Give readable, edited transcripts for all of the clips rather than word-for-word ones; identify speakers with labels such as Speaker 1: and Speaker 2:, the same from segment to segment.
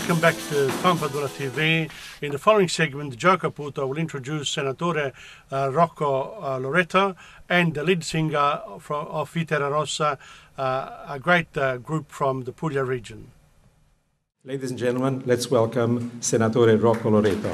Speaker 1: Welcome back to Campadura TV. In the following segment, Joe Caputo will introduce Senatore Rocco Loreto and the lead singer of Vitera Rossa, a great group from the Puglia region.
Speaker 2: Ladies and gentlemen, let's welcome Senatore Rocco Loreto.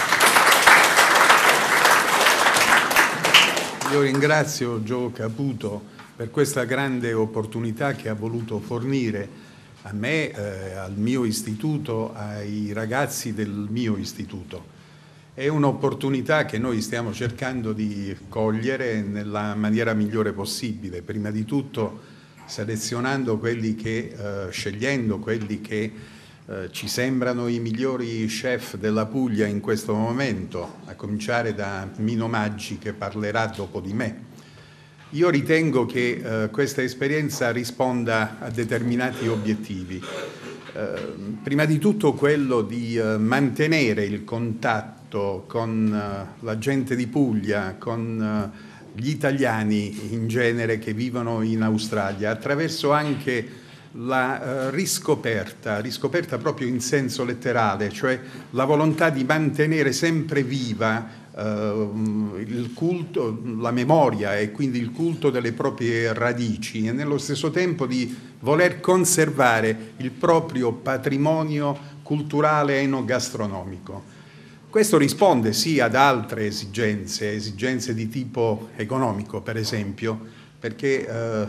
Speaker 3: Io ringrazio Joe Caputo per questa grande opportunità che ha voluto fornire a me, al mio istituto, ai ragazzi del mio istituto. È un'opportunità che noi stiamo cercando di cogliere nella maniera migliore possibile, prima di tutto selezionando scegliendo quelli che ci sembrano i migliori chef della Puglia in questo momento, a cominciare da Mino Maggi che parlerà dopo di me. Io ritengo che questa esperienza risponda a determinati obiettivi. Prima di tutto quello di mantenere il contatto con la gente di Puglia, con gli italiani in genere che vivono in Australia, attraverso anche la riscoperta proprio in senso letterale, cioè la volontà di mantenere sempre viva il culto, la memoria e quindi il culto delle proprie radici e nello stesso tempo di voler conservare il proprio patrimonio culturale enogastronomico. Questo risponde sì ad altre esigenze di tipo economico, per esempio, perché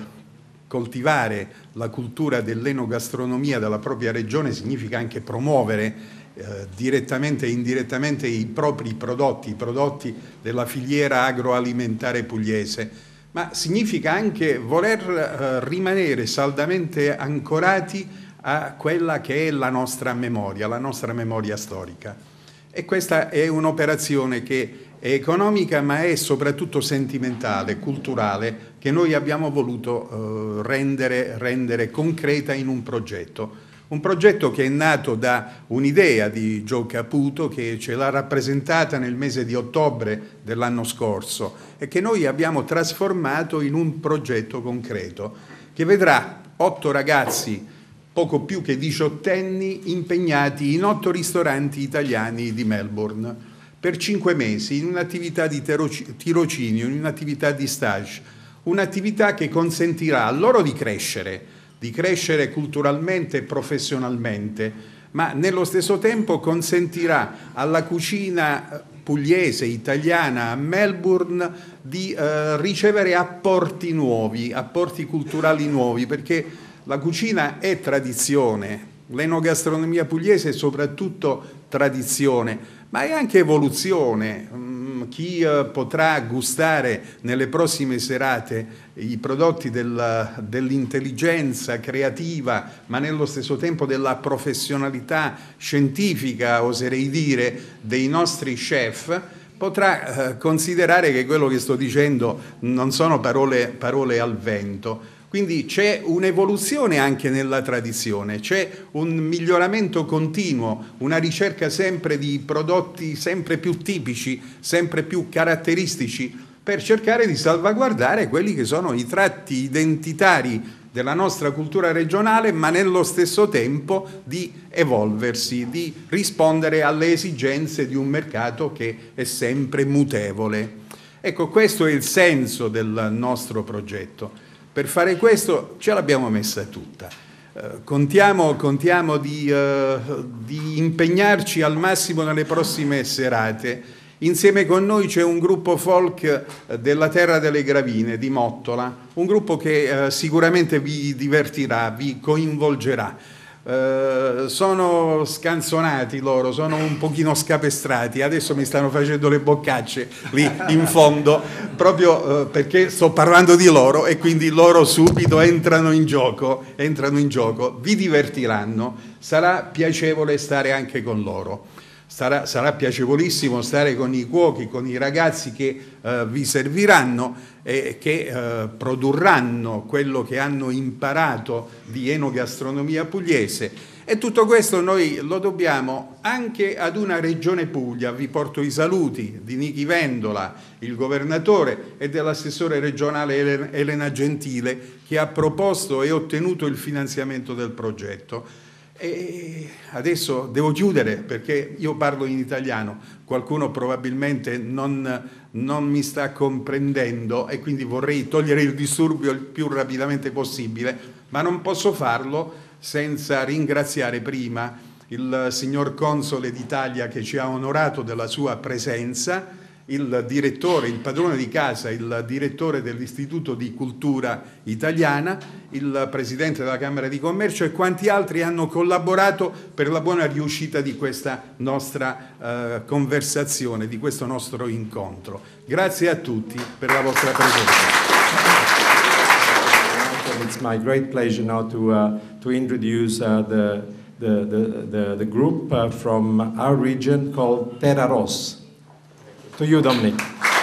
Speaker 3: coltivare la cultura dell'enogastronomia della propria regione significa anche promuovere direttamente e indirettamente i propri prodotti, i prodotti della filiera agroalimentare pugliese, ma significa anche voler rimanere saldamente ancorati a quella che è la nostra memoria storica. E questa è un'operazione che è economica ma è soprattutto sentimentale, culturale, che noi abbiamo voluto rendere concreta in un progetto. Un progetto che è nato da un'idea di Joe Caputo che ce l'ha rappresentata nel mese di ottobre dell'anno scorso e che noi abbiamo trasformato in un progetto concreto che vedrà 8 ragazzi, poco più che 18enni, impegnati in 8 ristoranti italiani di Melbourne per 5 mesi in un'attività di tirocinio, in un'attività di stage, un'attività che consentirà a loro di crescere culturalmente e professionalmente, ma nello stesso tempo consentirà alla cucina pugliese, italiana, a Melbourne di ricevere apporti nuovi, apporti culturali nuovi, perché la cucina è tradizione, l'enogastronomia pugliese è soprattutto tradizione, ma è anche evoluzione. Chi potrà gustare nelle prossime serate i prodotti dell'intelligenza creativa, ma nello stesso tempo della professionalità scientifica, oserei dire, dei nostri chef, potrà considerare che quello che sto dicendo non sono parole al vento. Quindi c'è un'evoluzione anche nella tradizione, c'è un miglioramento continuo, una ricerca sempre di prodotti sempre più tipici, sempre più caratteristici, per cercare di salvaguardare quelli che sono i tratti identitari della nostra cultura regionale, ma nello stesso tempo di evolversi, di rispondere alle esigenze di un mercato che è sempre mutevole. Ecco, questo è il senso del nostro progetto. Per fare questo ce l'abbiamo messa tutta. Contiamo di impegnarci al massimo nelle prossime serate. Insieme con noi c'è un gruppo folk della Terra delle Gravine, di Mottola, un gruppo che sicuramente vi divertirà, vi coinvolgerà. Sono scanzonati loro, sono un pochino scapestrati, adesso mi stanno facendo le boccacce lì in fondo proprio perché sto parlando di loro e quindi loro subito entrano in gioco, vi divertiranno, sarà piacevole stare anche con loro. Sarà piacevolissimo stare con i cuochi, con i ragazzi che vi serviranno e che produrranno quello che hanno imparato di enogastronomia pugliese. E tutto questo noi lo dobbiamo anche ad una regione Puglia. Vi porto i saluti di Nichi Vendola, il governatore, e dell'assessore regionale Elena Gentile, che ha proposto e ottenuto il finanziamento del progetto. E adesso devo chiudere perché io parlo in italiano, qualcuno probabilmente non mi sta comprendendo e quindi vorrei togliere il disturbio il più rapidamente possibile, ma non posso farlo senza ringraziare prima il signor Console d'Italia che ci ha onorato della sua presenza, il direttore, il padrone di casa, il direttore dell'Istituto di Cultura Italiana, il presidente della Camera di Commercio e quanti altri hanno collaborato per la buona riuscita di questa nostra conversazione, di questo nostro incontro. Grazie a tutti per la vostra presenza.
Speaker 2: It's my great pleasure now to introduce the group from our region called Terra Rossa. To you, Dominic.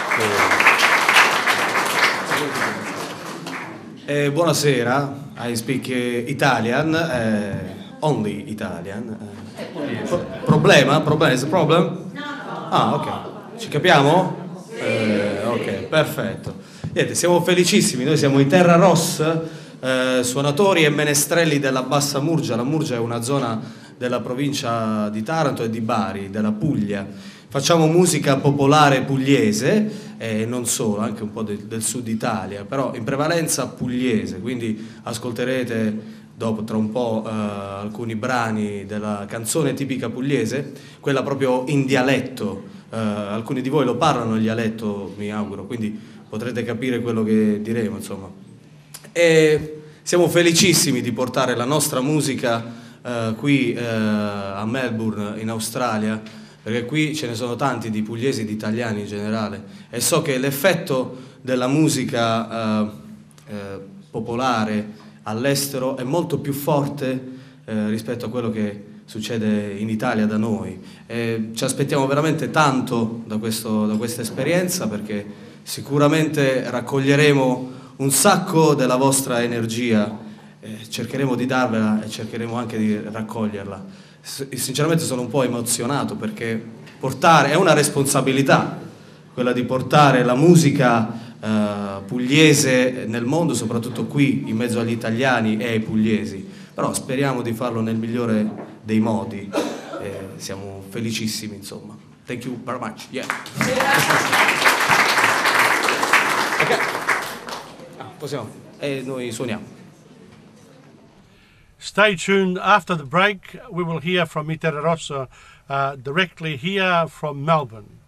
Speaker 4: Buonasera, I speak Italian, only Italian. Problema? Is a problem? No. Ah, ok. Ci capiamo? Ok, perfetto. Niente, siamo felicissimi, noi siamo i Terra Rossa, suonatori e menestrelli della Bassa Murgia. La Murgia è una zona della provincia di Taranto e di Bari, della Puglia. Facciamo musica popolare pugliese e non solo, anche un po' del sud Italia, però in prevalenza pugliese, quindi ascolterete dopo tra un po' alcuni brani della canzone tipica pugliese, quella proprio in dialetto, alcuni di voi lo parlano il dialetto, mi auguro, quindi potrete capire quello che diremo, insomma. E siamo felicissimi di portare la nostra musica qui a Melbourne, in Australia, perché qui ce ne sono tanti di pugliesi e di italiani in generale e so che l'effetto della musica popolare all'estero è molto più forte rispetto a quello che succede in Italia da noi. Ci aspettiamo veramente tanto da questa esperienza perché sicuramente raccoglieremo un sacco della vostra energia, cercheremo di darvela e cercheremo anche di raccoglierla. Sinceramente sono un po' emozionato perché è una responsabilità quella di portare la musica pugliese nel mondo, soprattutto qui in mezzo agli italiani e ai pugliesi, però speriamo di farlo nel migliore dei modi, siamo felicissimi, insomma. Thank you very much. Yeah. Okay. Possiamo, noi suoniamo.
Speaker 1: Stay tuned. After the break, we will hear from Terra Rossa directly here from Melbourne.